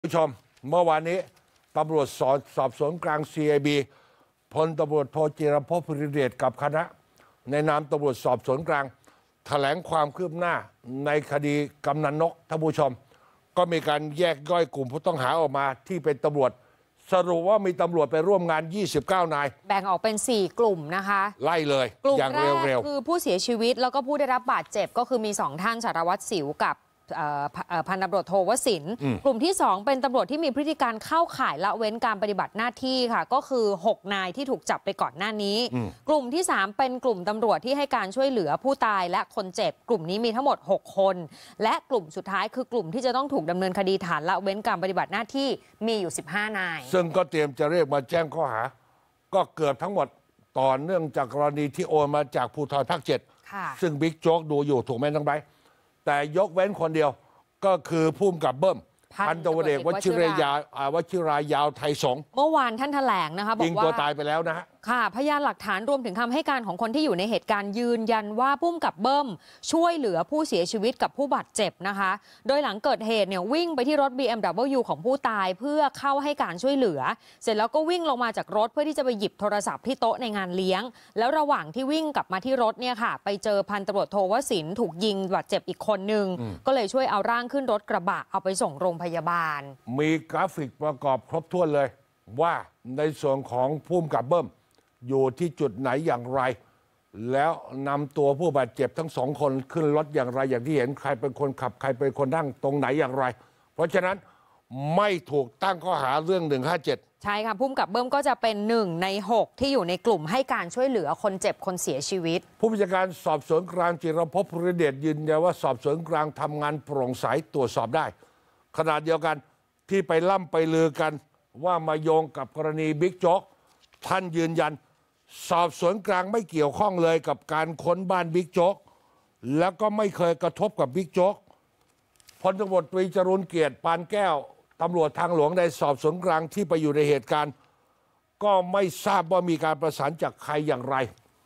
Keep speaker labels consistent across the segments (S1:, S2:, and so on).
S1: ผู้ชมเมื่อวานนี้ตำรวจสอบสวนกลาง CIB พลตำรวจโทจิรภพ ภูริเดชกับคณะในนามตำรวจสอบสวนกลางแถลงความคืบหน้าในคดีกำนันนกท่านผู้ชมก็มีการแยกย่อยกลุ่มผู้ต้องหาออกมาที่เป็นตำรวจสรุปว่ามีตำรวจไปร่วมงาน29 นาย
S2: แบ่งออกเป็น4กลุ่มนะคะ
S1: ไล่เลย
S2: กลุ่มแรกคือผู้เสียชีวิตแล้วก็ผู้ได้รับบาดเจ็บก็คือมี2ท่านสารวัตรสิวกับพันตำรวจโทวสินทร์กลุ่มที่2เป็นตำรวจที่มีพฤติการเข้าข่ายละเว้นการปฏิบัติหน้าที่ค่ะก็คือ6นายที่ถูกจับไปก่อนหน้านี้กลุ่มที่3เป็นกลุ่มตำรวจที่ให้การช่วยเหลือผู้ตายและคนเจ็บกลุ่มนี้มีทั้งหมด6คนและกลุ่มสุดท้ายคือกลุ่มที่จะต้องถูกดำเนินคดีฐานละเว้นการปฏิบัติหน้าที่มีอยู่15นาย
S1: ซึ่งก็เตรียมจะเรียกมาแจ้งข้อหาก็เกือบทั้งหมดต่อเนื่องจากกรณีที่โอนมาจากภูธรภาค7ซึ่งบิ๊กโจ๊กดูอยู่ถูกไหมทั้งใบแต่ยกเว้นคนเดียวก็คือผู้กำกับเบิ้มพันตำรวจเอกวชิรายาวไทยสงฆ์
S2: เมื่อวานท่านแถลงนะคะบอกว่ายิง
S1: ตัวตายไปแล้วนะฮะ
S2: ค่ะพยานหลักฐานรวมถึงคำให้การของคนที่อยู่ในเหตุการณ์ยืนยันว่าผู้กำกับเบิ้มช่วยเหลือผู้เสียชีวิตกับผู้บาดเจ็บนะคะโดยหลังเกิดเหตุเนี่ยวิ่งไปที่รถ BMW ของผู้ตายเพื่อเข้าให้การช่วยเหลือเสร็จแล้วก็วิ่งลงมาจากรถเพื่อที่จะไปหยิบโทรศัพท์ที่โต๊ะในงานเลี้ยงแล้วระหว่างที่วิ่งกลับมาที่รถเนี่ยค่ะไปเจอพันตำรวจโทวสินทร์ถูกยิงบาดเจ็บอีกคนนึงก็เลยช่วยเอาร่างขึ้นรถกระบะเอาไปส่งโรงพยาบาล
S1: มีกราฟิกประกอบครบถ้วนเลยว่าในส่วนของผู้กำกับเบิ้มอยู่ที่จุดไหนอย่างไรแล้วนำตัวผู้บาดเจ็บทั้ง2คนขึ้นรถอย่างไรอย่างที่เห็นใครเป็นคนขับใครเป็นคนนั่งตรงไหนอย่างไรเพราะฉะนั้นไม่ถูกตั้งข้อหาเรื่อง157
S2: ใช่ค่ะผู้กำกับเบิ้มก็จะเป็น1ใน6ที่อยู่ในกลุ่มให้การช่วยเหลือคนเจ็บคนเสียชีวิต
S1: ผู้บัญชาการสอบสวนกลางจิรภพ ภูริเดชยืนยันว่าสอบสวนกลางทำงานโปร่งใสตรวจสอบได้ขณะเดียวกันที่ไปล่ำไปลือกันว่ามาโยงกับกรณีบิ๊กโจ๊กท่านยืนยันสอบสวนกลางไม่เกี่ยวข้องเลยกับการค้นบ้านบิ๊กโจ๊กแล้วก็ไม่เคยกระทบกับบิ๊กโจ๊กพลตำรวจตรีจรูญเกียรติปานแก้วตำรวจทางหลวงได้สอบสวนกลางที่ไปอยู่ในเหตุการณ์ก็ไม่ทราบว่ามีการประสานจากใครอย่างไร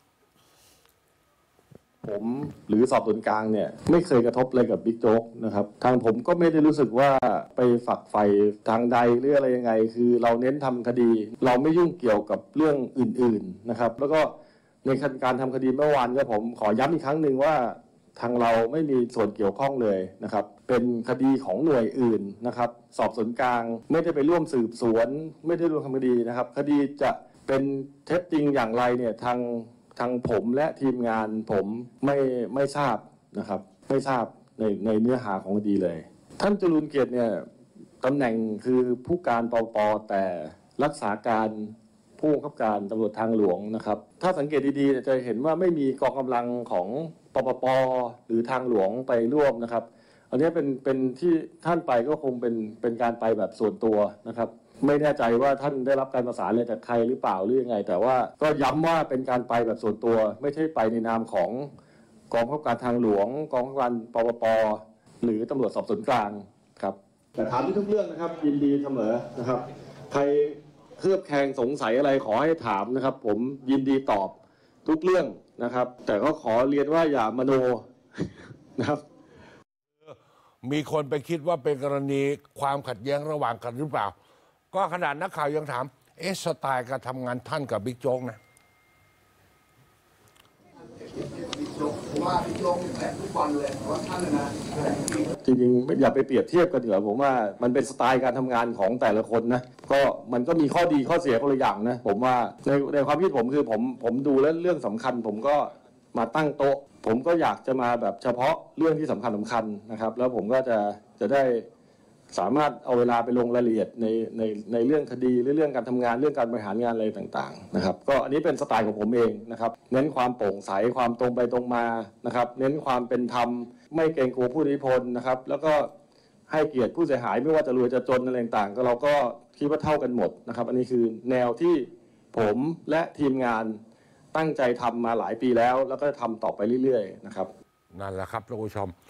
S3: ผมหรือสอบสวนกลางเนี่ยไม่เคยกระทบอะไรกับบิ๊กโจ๊กนะครับทางผมก็ไม่ได้รู้สึกว่าไปฝักใฝ่ทางใดหรืออะไรยังไงคือเราเน้นทำคดีเราไม่ยุ่งเกี่ยวกับเรื่องอื่นๆนะครับแล้วก็ในการทำคดีเมื่อวานเนี่ยผมขอย้ำอีกครั้งหนึ่งว่าทางเราไม่มีส่วนเกี่ยวข้องเลยนะครับเป็นคดีของหน่วยอื่นนะครับสอบสวนกลางไม่ได้ไปร่วมสืบสวนไม่ได้ร่วมทำคดีนะครับคดีจะเป็นเท็จจริงอย่างไรเนี่ยทางผมและทีมงานผมไม่ทราบนะครับไม่ทราบในเนื้อหาของคดีเลยท่านจรูญเกียรติเนี่ยตำแหน่งคือผู้การปปแต่รักษาการผู้บังคับการตำรวจทางหลวงนะครับถ้าสังเกตดีๆจะเห็นว่าไม่มีกองกำลังของปปหรือทางหลวงไปร่วมนะครับอันนี้เป็นที่ท่านไปก็คงเป็นการไปแบบส่วนตัวนะครับไม่แน่ใจว่าท่านได้รับการประสานอะไรจากใครหรือเปล่าหรือยังไงแต่ว่าก็ย้ำว่าเป็นการไปแบบส่วนตัวไม่ใช่ไปในนามของกองบังคับการทางหลวงกองบังคับการปปหรือตำรวจสอบสวนกลางครับแต่ถามทุกเรื่องนะครับยินดีเสมอนะครับใครเคลือบแคลงสงสัยอะไรขอให้ถามนะครับผมยินดีตอบทุกเรื่องนะครับแต่ก็ขอเรียนว่าอย่ามโนนะครับ
S1: มีคนไปคิดว่าเป็นกรณีความขัดแย้งระหว่างกันหรือเปล่าก็ขนาดนักข่าวยังถามสไตล์การทำงานท่านกับบิ๊กโจ๊กนะ
S4: ว่าบิ๊กโจ๊กแข่งทุกวันเลยว่าท่านนะ
S3: จริงๆอย่าไปเปรียบเทียบกันเหรอผมว่ามันเป็นสไตล์การทำงานของแต่ละคนนะก็มันก็มีข้อดีข้อเสียคนละอย่างนะผมว่าในความคิดผมคือผมดูแล้วเรื่องสำคัญผมก็มาตั้งโต๊ะผมก็อยากจะมาแบบเฉพาะเรื่องที่สำคัญนะครับแล้วผมก็จะได้สามารถเอาเวลาไปลงรายละเอียดในเรื่องคดีหรือเรื่องการทำงานเรื่องการบริหารงานอะไรต่างๆนะครับก็อันนี้เป็นสไตล์ของผมเองนะครับเน้นความโปร่งใสความตรงไปตรงมานะครับเน้นความเป็นธรรมไม่เกรงกลัวผู้อิทธิพลนะครับแล้วก็ให้เกียรติผู้เสียหายไม่ว่าจะรวยจะจนอะไรต่างๆก็เราก็คิดว่าเท่ากันหมดนะครับอันนี้คือแนวที่ผมและทีมงานตั้งใจทำมาหลายปีแล้วก็ทำต่อไปเรื่อยๆนะครับ
S1: นั่นแหละครับท่านผู้ชม